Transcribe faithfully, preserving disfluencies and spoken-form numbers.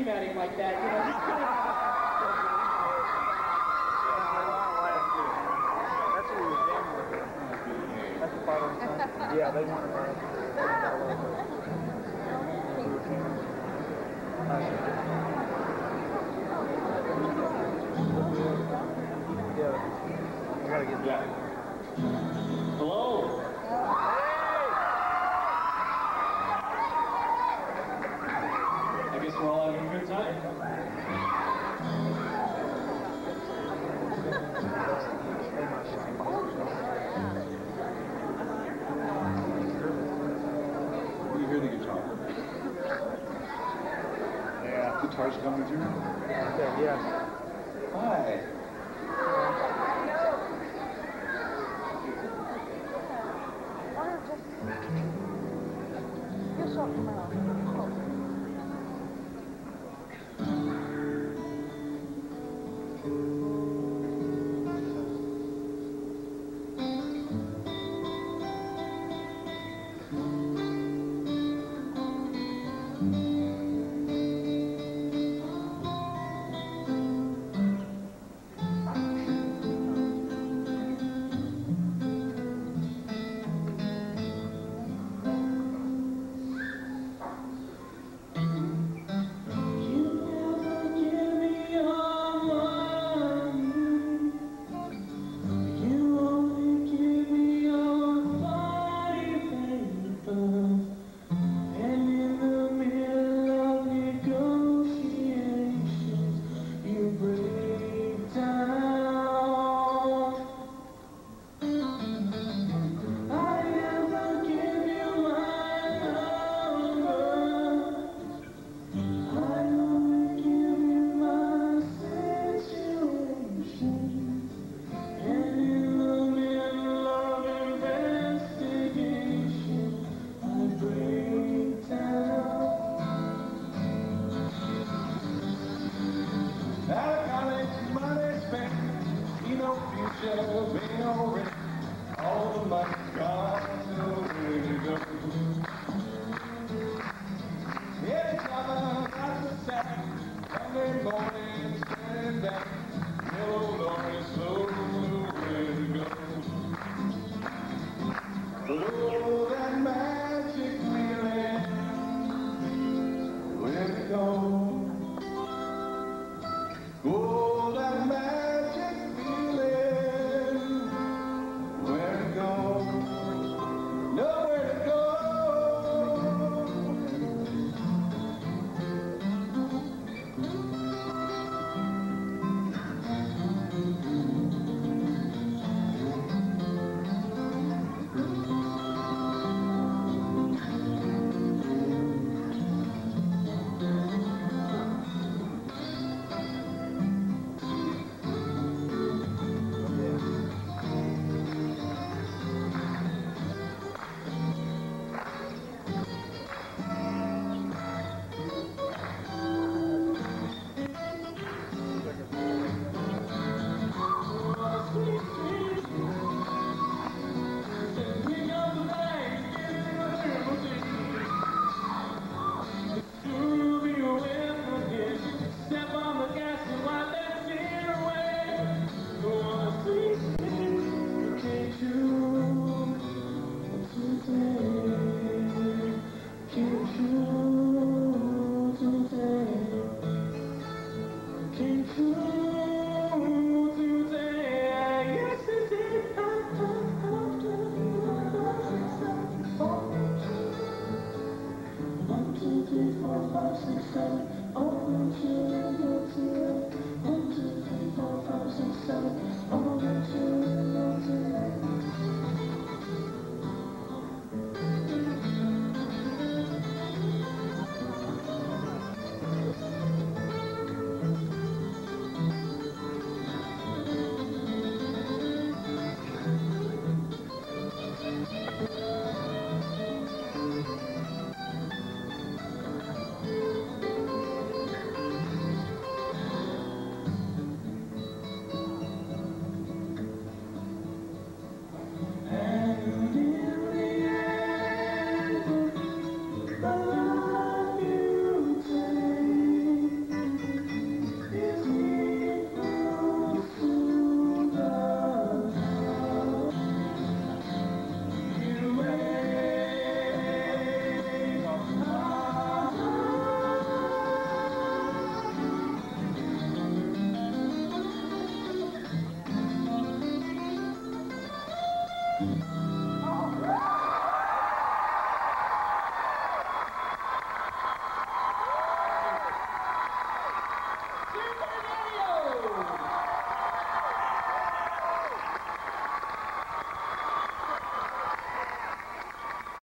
scream at him like that, you know, just kind of... That's what he was jamming with. That's the father and son. Yeah, they want to buy it. Yeah, I gotta get that. Hello. I guess we're all having a good time. You hear the guitar? Yeah. Guitar's coming through? Yeah, yes. Hi. You're talking about. All the money gone, nowhere to go. Every time I got the sack, Monday morning, standing down, yellow Lord, slow, nowhere to go. Oh, that magic feeling, where to go? Oh, that magic feeling, where to go? Nowhere to go. Can't you